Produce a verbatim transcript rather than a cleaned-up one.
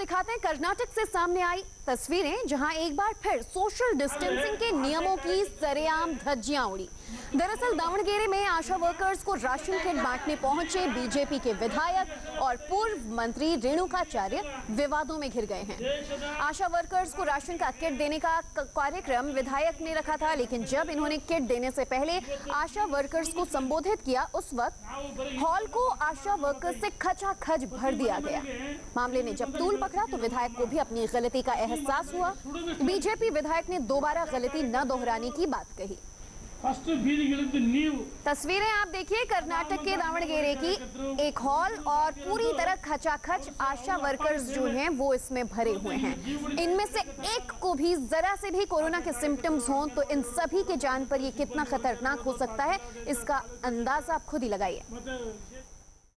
दिखाते हैं कर्नाटक से सामने आई तस्वीरें, जहां एक बार फिर सोशल डिस्टेंसिंग के नियमों की सरेआम धज्जियां उड़ी। दरअसल दावणगेरे में आशा वर्कर्स को राशन किट बांटने पहुंचे बीजेपी के विधायक और पूर्व मंत्री रेणुकाचार्य विवादों में घिर गए हैं। आशा वर्कर्स को राशन का किट देने का कार्यक्रम विधायक ने रखा था, लेकिन जब इन्होंने किट देने से पहले आशा वर्कर्स को संबोधित किया, उस वक्त हॉल को आशा वर्कर्स से खचाखच भर दिया गया। मामले ने जब तूल पकड़ा तो विधायक को भी अपनी गलती का एहसास हुआ। बीजेपी विधायक ने दोबारा गलती न दोहराने की बात कही। तस्वीरें आप देखिए कर्नाटक के दावणगेरे की, एक हॉल और पूरी तरह खचाखच आशा वर्कर्स जो हैं वो इसमें भरे हुए हैं। इनमें से एक को भी जरा से भी कोरोना के सिम्टम्स हों तो इन सभी के जान पर ये कितना खतरनाक हो सकता है, इसका अंदाजा आप खुद ही लगाइए।